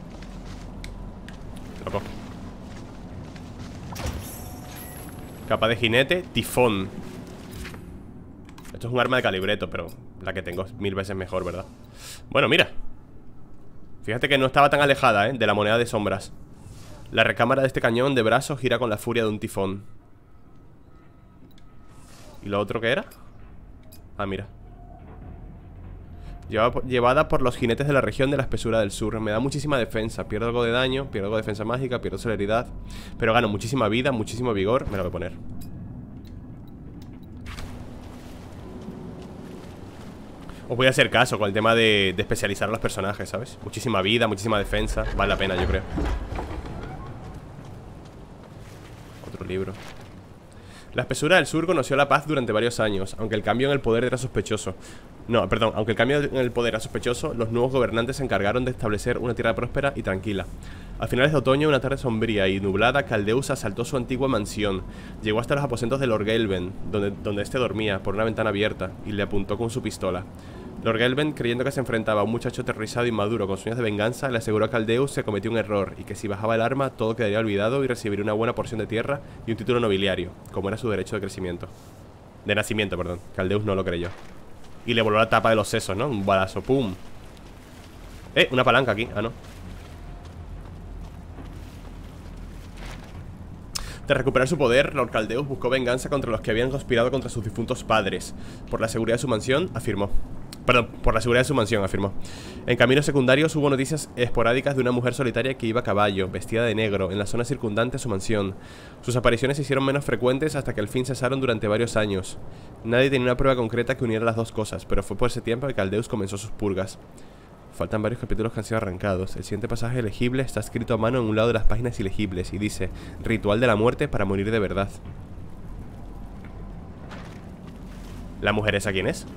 Loco. Capa de jinete, tifón. Esto es un arma de calibreto, pero la que tengo es mil veces mejor, ¿verdad? Bueno, mira. Fíjate que no estaba tan alejada, ¿eh? De la moneda de sombras. La recámara de este cañón de brazos gira con la furia de un tifón. ¿Y lo otro qué era? Ah, mira. Llevada, llevada por los jinetes de la región de la espesura del sur. Me da muchísima defensa. Pierdo algo de daño, pierdo algo de defensa mágica, pierdo celeridad. Pero gano muchísima vida, muchísimo vigor. Me lo voy a poner. Os voy a hacer caso con el tema de, de especializar a los personajes, ¿sabes? Muchísima vida, muchísima defensa. Vale la pena, yo creo. Otro libro. La espesura del sur conoció la paz durante varios años, aunque el cambio en el poder era sospechoso. No, perdón, aunque el cambio en el poder era sospechoso, los nuevos gobernantes se encargaron de establecer una tierra próspera y tranquila. A finales de otoño, una tarde sombría y nublada, Caldeus asaltó su antigua mansión. Llegó hasta los aposentos de Lord Gelben, donde, donde éste dormía, por una ventana abierta, y le apuntó con su pistola. Lord Gelben, creyendo que se enfrentaba a un muchacho aterrorizado y maduro con sueños de venganza, le aseguró a Caldeus que cometió un error y que si bajaba el arma todo quedaría olvidado y recibiría una buena porción de tierra y un título nobiliario, como era su derecho de crecimiento. De nacimiento, perdón. Caldeus no lo creyó. Y le voló la tapa de los sesos, ¿no? Un balazo, ¡pum! Eh, una palanca aquí, ah no. Tras recuperar su poder, Lord Caldeus buscó venganza contra los que habían conspirado contra sus difuntos padres. Por la seguridad de su mansión, afirmó. Perdón, por la seguridad de su mansión, afirmó. En caminos secundarios hubo noticias esporádicas de una mujer solitaria que iba a caballo, vestida de negro, en la zona circundante a su mansión. Sus apariciones se hicieron menos frecuentes hasta que al fin cesaron durante varios años. Nadie tenía una prueba concreta que uniera las dos cosas, pero fue por ese tiempo que Caldeus comenzó sus purgas. Faltan varios capítulos que han sido arrancados. El siguiente pasaje legible está escrito a mano en un lado de las páginas ilegibles y dice: Ritual de la muerte para morir de verdad. ¿La mujer esa quién es?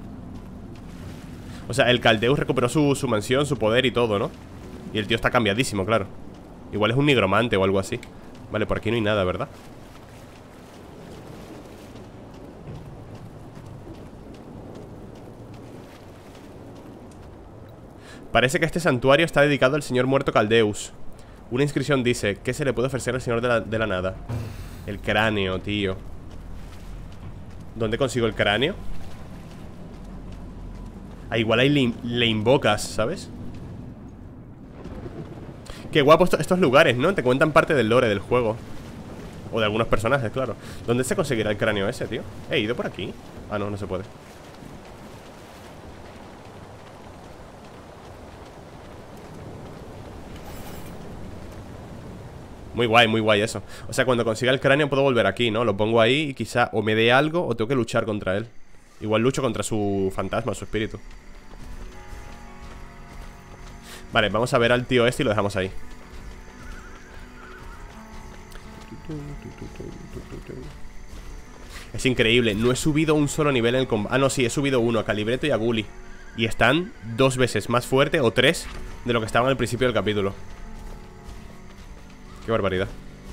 O sea, el Caldeus recuperó su, su mansión, su poder y todo, ¿no? Y el tío está cambiadísimo, claro. Igual es un nigromante o algo así. Vale, por aquí no hay nada, ¿verdad? Parece que este santuario está dedicado al señor muerto Caldeus. Una inscripción dice: ¿qué se le puede ofrecer al señor de la, de la nada? El cráneo, tío. ¿Dónde consigo el cráneo? Ah, igual ahí le, le invocas, ¿sabes? Qué guapo esto, estos lugares, ¿no? Te cuentan parte del lore del juego. O de algunos personajes, claro. ¿Dónde se conseguirá el cráneo ese, tío? ¿He ido por aquí? Ah, no, no se puede. Muy guay, muy guay eso. O sea, cuando consiga el cráneo puedo volver aquí, ¿no? Lo pongo ahí y quizá o me dé algo o tengo que luchar contra él. Igual lucho contra su fantasma, su espíritu. Vale, vamos a ver al tío este y lo dejamos ahí. Es increíble, no he subido un solo nivel en el combate. Ah, no, sí, he subido uno, a Calibreto y a Gully. Y están dos veces más fuerte, o tres, de lo que estaban al principio del capítulo. Qué barbaridad.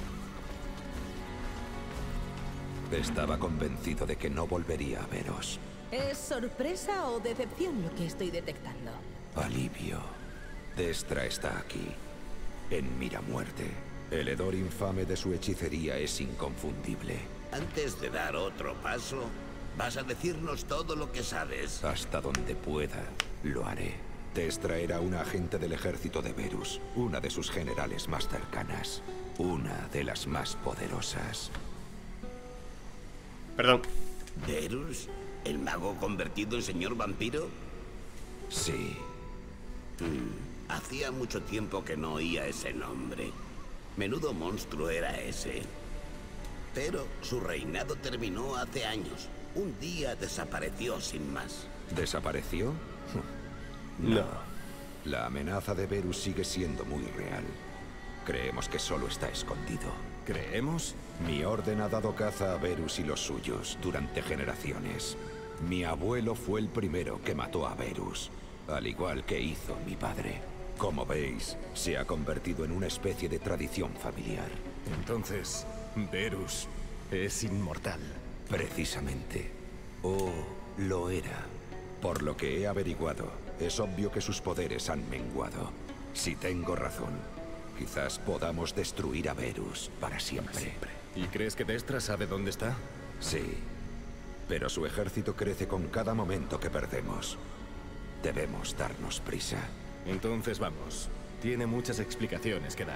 Estaba convencido de que no volvería a veros. ¿Es sorpresa o decepción lo que estoy detectando? Alivio. Destra está aquí, en Miramuerte. El hedor infame de su hechicería es inconfundible. Antes de dar otro paso, vas a decirnos todo lo que sabes. Hasta donde pueda, lo haré. Destra era una agente del ejército de Verus, una de sus generales más cercanas, una de las más poderosas. Perdón. ¿Verus? ¿El mago convertido en señor vampiro? Sí. Hmm, hacía mucho tiempo que no oía ese nombre. Menudo monstruo era ese. Pero su reinado terminó hace años. Un día desapareció sin más. ¿Desapareció? No. La amenaza de Verus sigue siendo muy real. Creemos que solo está escondido. ¿Creemos? Mi orden ha dado caza a Verus y los suyos durante generaciones. Mi abuelo fue el primero que mató a Verus, al igual que hizo mi padre. Como veis, se ha convertido en una especie de tradición familiar. Entonces, Verus es inmortal. Precisamente. O lo era. Por lo que he averiguado, es obvio que sus poderes han menguado. Si tengo razón, quizás podamos destruir a Verus para siempre. Siempre. ¿Y crees que Destra sabe dónde está? Sí, pero su ejército crece con cada momento que perdemos. Debemos darnos prisa. Entonces vamos. Tiene muchas explicaciones que dar.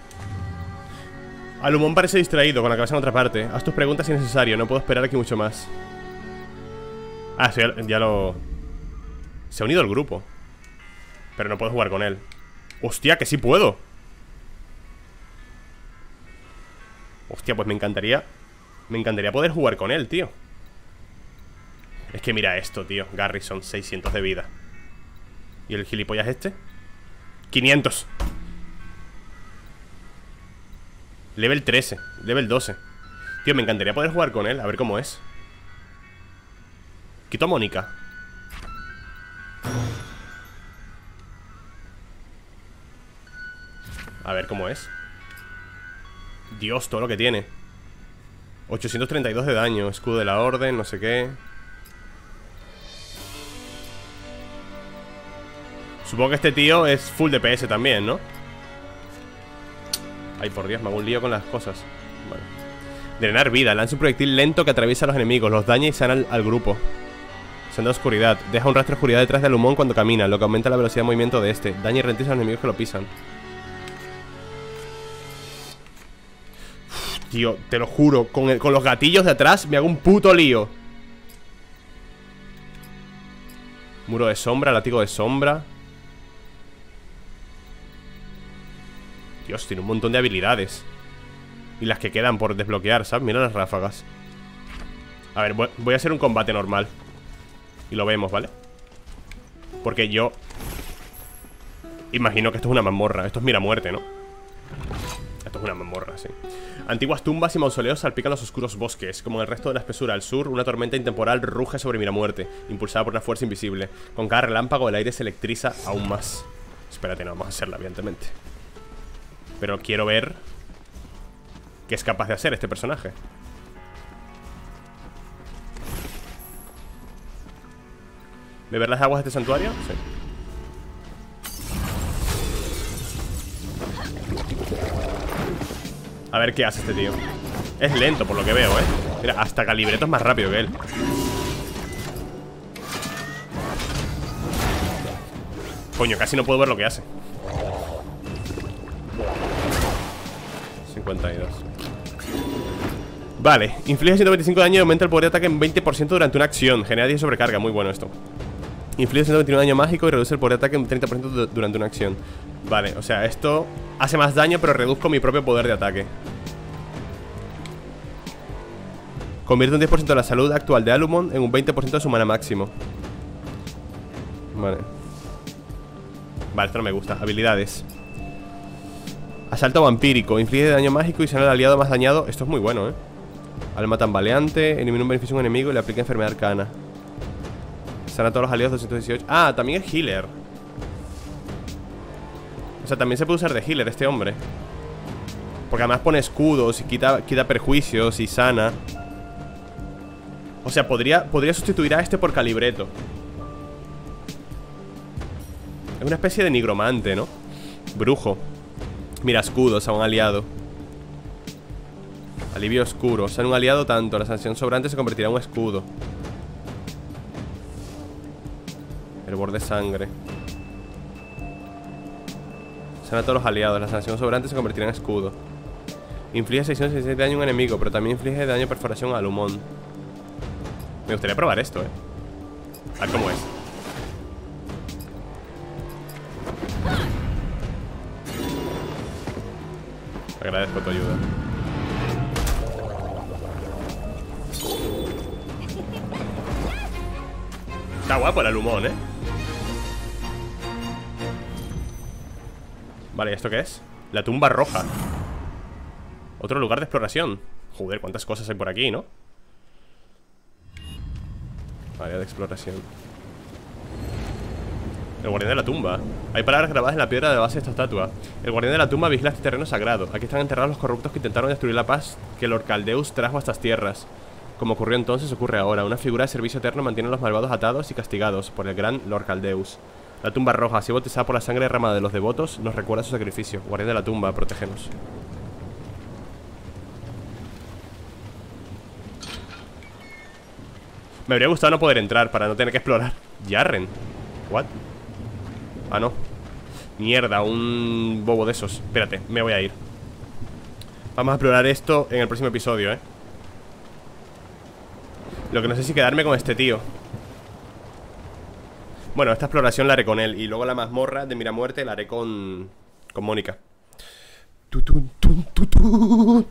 Alumón parece distraído con la cabeza en otra parte. Haz tus preguntas si es necesario, no puedo esperar aquí mucho más. Ah, sí, ya, ya lo... Se ha unido al grupo. Pero no puedo jugar con él. Hostia, que sí puedo. Hostia, pues me encantaría Me encantaría poder jugar con él, tío. Es que mira esto, tío. Garrison, seiscientos de vida. ¿Y el gilipollas este? quinientos. Level trece, level doce. Tío, me encantaría poder jugar con él, a ver cómo es. Quito a Mónica. A ver cómo es. Dios, todo lo que tiene. ochocientos treinta y dos de daño. Escudo de la orden, no sé qué. Supongo que este tío es full D P S también, ¿no? Ay, por Dios, me hago un lío con las cosas. Vale. Drenar vida. Lanza un proyectil lento que atraviesa a los enemigos, los daña y sana al, al grupo. Senda de oscuridad. Deja un rastro de oscuridad detrás de Alumón cuando camina, lo que aumenta la velocidad de movimiento de este. Daña y ralentiza a los enemigos que lo pisan. Uf, tío, te lo juro, con, el, con los gatillos de atrás me hago un puto lío. Muro de sombra, látigo de sombra. Dios, tiene un montón de habilidades. Y las que quedan por desbloquear, ¿sabes? Mira las ráfagas. A ver, voy a hacer un combate normal. Y lo vemos, ¿vale? Porque yo imagino que esto es una mazmorra. Esto es mira muerte, ¿no? Esto es una mazmorra, sí. Antiguas tumbas y mausoleos salpican los oscuros bosques. Como en el resto de la espesura al sur, una tormenta intemporal ruge sobre Miramuerte, impulsada por una fuerza invisible. Con cada relámpago el aire se electriza aún más. Espérate, no vamos a hacerla, evidentemente. Pero quiero ver qué es capaz de hacer este personaje. ¿Beber las aguas de este santuario? Sí. A ver qué hace este tío. Es lento por lo que veo, eh. Mira, hasta Calibreto es más rápido que él. Coño, casi no puedo ver lo que hace. cincuenta y dos. Vale, inflige ciento veinticinco de daño y aumenta el poder de ataque en veinte por ciento durante una acción. Genera diez sobrecarga, muy bueno esto. Inflige ciento veintinueve de daño mágico y reduce el poder de ataque en treinta por ciento durante una acción. Vale, o sea, esto hace más daño, pero reduzco mi propio poder de ataque. Convierte un diez por ciento de la salud actual de Alumon en un veinte por ciento de su mana máximo. Vale. Vale, esto no me gusta. Habilidades. Asalto vampírico. Inflige daño mágico y sana al aliado más dañado. Esto es muy bueno, eh. Alma tambaleante. Elimina un beneficio a un enemigo y le aplica enfermedad arcana. Sana a todos los aliados doscientos dieciocho. Ah, también es healer. O sea, también se puede usar de healer este hombre. Porque además pone escudos y quita, quita perjuicios y sana. O sea, podría, podría sustituir a este por Calibreto. Es una especie de nigromante, ¿no? Brujo. Mira, escudos a un aliado. Alivio oscuro. Sana un aliado tanto. La sanción sobrante se convertirá en un escudo. Hervor de sangre. Sana a todos los aliados. La sanción sobrante se convertirá en escudo. Inflige seiscientos sesenta y seis de daño a un enemigo, pero también inflige daño de perforación a Alumón. Me gustaría probar esto, eh. A ver cómo es. Agradezco tu ayuda. Está guapo el Alumón, eh. Vale, ¿esto qué es? La tumba roja. Otro lugar de exploración. Joder, cuántas cosas hay por aquí, ¿no? Área de exploración. El guardián de la tumba. Hay palabras grabadas en la piedra de base de esta estatua. El guardián de la tumba vigila este terreno sagrado. Aquí están enterrados los corruptos que intentaron destruir la paz que Lord Caldeus trajo a estas tierras. Como ocurrió entonces, ocurre ahora. Una figura de servicio eterno mantiene a los malvados atados y castigados por el gran Lord Caldeus. La tumba roja, así bautizada por la sangre derramada de los devotos, nos recuerda su sacrificio. Guardián de la tumba, protégenos. Me habría gustado no poder entrar para no tener que explorar. Yarren. ¿What? Ah, no. Mierda, un bobo de esos. Espérate, me voy a ir. Vamos a explorar esto en el próximo episodio, eh. Lo que no sé si quedarme con este tío. Bueno, esta exploración la haré con él. Y luego la mazmorra de Miramuerte la haré con Con Mónica. Tutun, tun, tutun.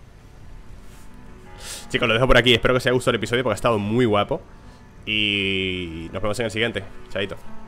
Chicos, lo dejo por aquí. Espero que os haya gustado el episodio porque ha estado muy guapo. Y nos vemos en el siguiente. Chaito.